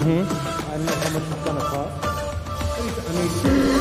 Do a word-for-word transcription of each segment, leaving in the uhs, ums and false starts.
Mm-hmm. I don't know how much it's gonna cost. I mean,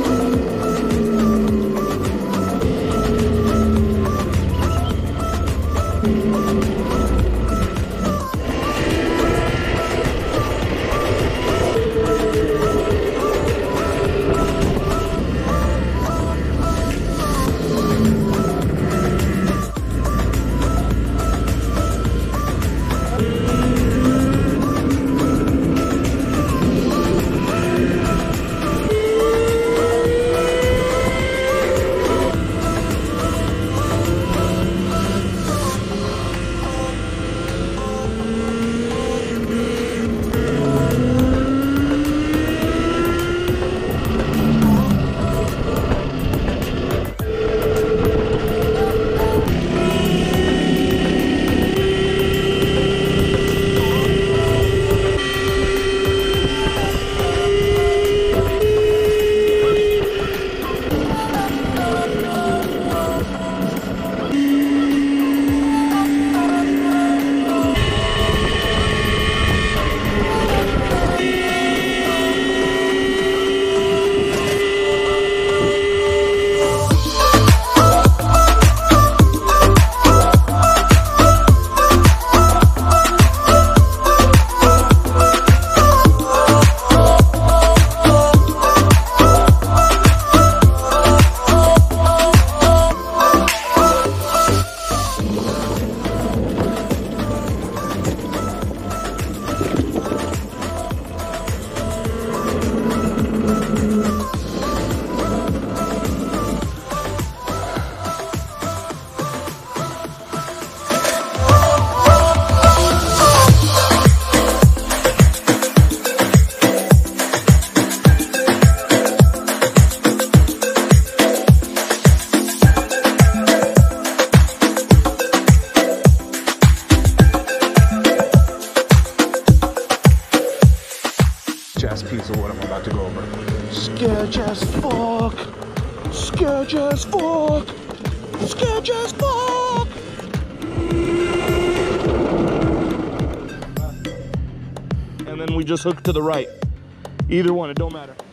piece of what I'm about to go over. Sketch as fuck. Sketch as fuck. Sketch as fuck. And then we just hook to the right. Either one, it don't matter.